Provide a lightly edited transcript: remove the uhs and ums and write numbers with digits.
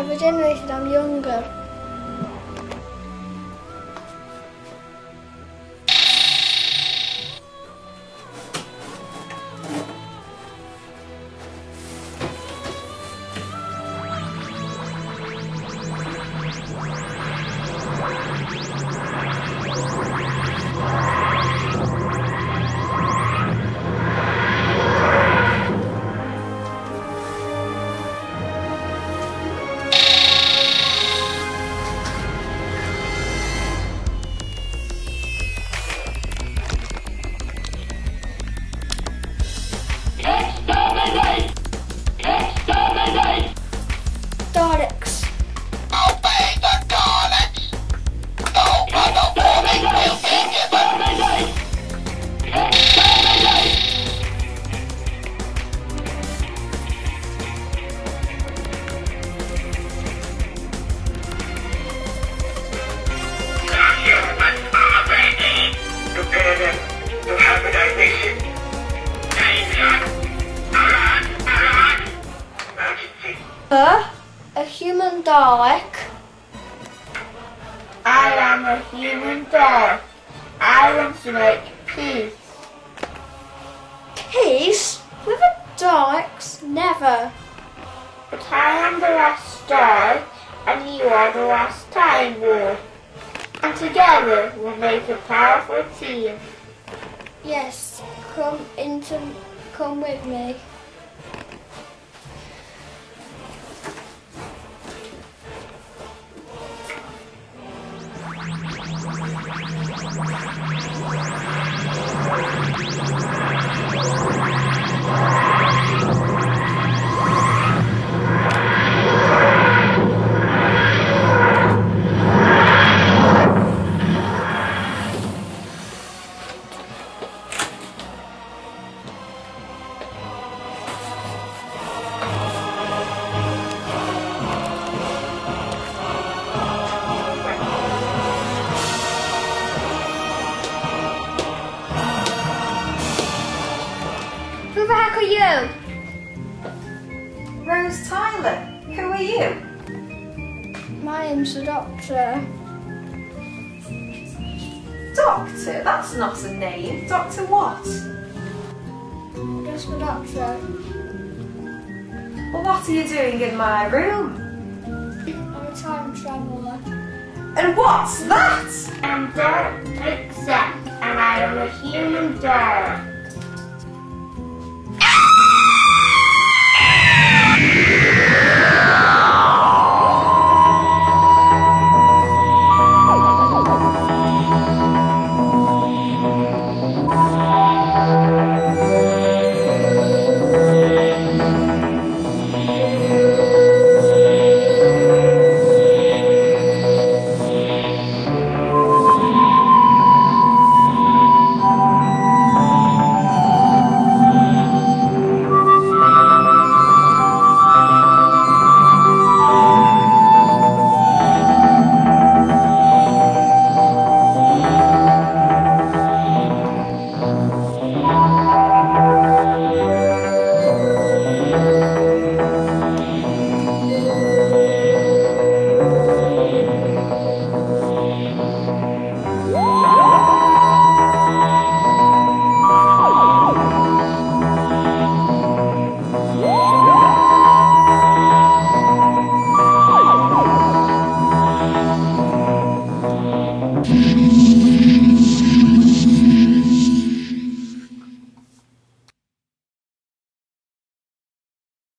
regenerated, I'm younger. Daleks. Obey the Daleks! Overperforming will be Humans are ready! Prepare them for hibernation. Danger! Alert! Emergency! A human Dalek. I am a human Dalek. I want to make peace. Peace? With the Daleks? Never. But I am the last Dalek and you are the last Time War. And together we'll make a powerful team. Yes, come with me. Who the heck are you? Rose Tyler, who are you? My name's the Doctor. Doctor? That's not a name. Doctor what? Just the Doctor. Well, what are you doing in my room? I'm a time traveller. And what's that? I'm Dalek Exec and I am a human Dalek.